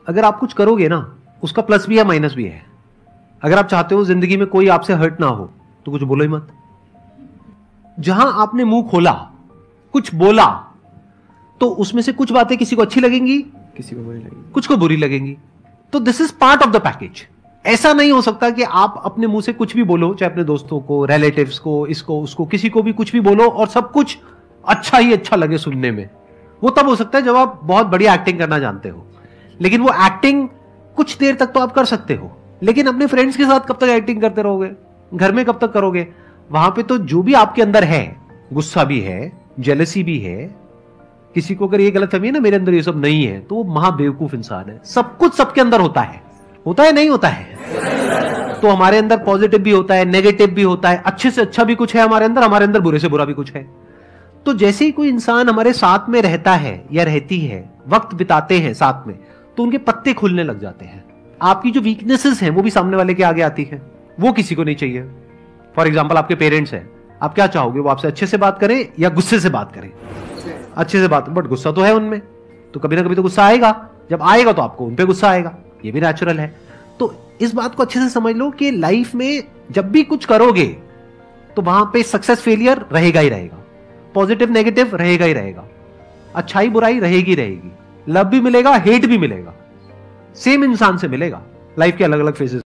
अगर आप कुछ करोगे ना, उसका प्लस भी है माइनस भी है। अगर आप चाहते हो जिंदगी में कोई आपसे हर्ट ना हो तो कुछ बोलो ही मत। जहां आपने मुंह खोला, कुछ बोला, तो उसमें से कुछ बातें किसी को अच्छी लगेंगी, किसी को बुरी लगेगी, कुछ को बुरी लगेंगी। तो this is part of the package. ऐसा नहीं हो सकता कि आप अपने मुंह से कुछ भी बोलो, चाहे अपने दोस्तों को, रिलेटिव्स को, इसको उसको, किसी को भी कुछ भी बोलो और सब कुछ अच्छा ही अच्छा लगे सुनने में। वो तब हो सकता है जब आप बहुत बढ़िया एक्टिंग करना जानते हो। लेकिन वो एक्टिंग कुछ देर तक तो आप कर सकते हो, लेकिन अपने फ्रेंड्स के साथ कब तक एक्टिंग करते रहोगे? घर में कब तक करोगे? वहां पे तो जो भी आपके अंदर है, गुस्सा भी है, जेलसी भी है, किसी को अगर ये गलतफहमी है ना मेरे अंदर ये सब नहीं है, तो वो महाबेवकूफ इंसान है। सब कुछ सबके अंदर होता है नहीं होता है? तो हमारे अंदर पॉजिटिव भी होता है, नेगेटिव भी होता है, अच्छे से अच्छा भी कुछ है हमारे अंदर बुरे से बुरा भी कुछ है। तो जैसे ही कोई इंसान हमारे साथ में रहता है या रहती है, वक्त बिताते हैं साथ में, तो उनके पत्ते खुलने लग जाते हैं। आपकी जो वीकनेसेस हैं वो भी सामने वाले के आगे आती है, वो किसी को नहीं चाहिए। फॉर एग्जाम्पल आपके पेरेंट्स हैं, आप क्या चाहोगे? वो आपसे अच्छे से बात करें या गुस्से से बात करें? अच्छे से बात, बट गुस्सा तो है उनमें, तो कभी ना कभी तो गुस्सा आएगा। जब आएगा तो आपको उन पे गुस्सा आएगा, ये भी नेचुरल है। तो इस बात को अच्छे से समझ लो कि लाइफ में जब भी कुछ करोगे तो वहां पे सक्सेस फेलियर रहेगा ही रहेगा, पॉजिटिव नेगेटिव रहेगा ही रहेगा, अच्छाई बुराई रहेगी रहेगी, लव भी मिलेगा, हेट भी मिलेगा, सेम इंसान से मिलेगा लाइफ के अलग अलग फेजेस।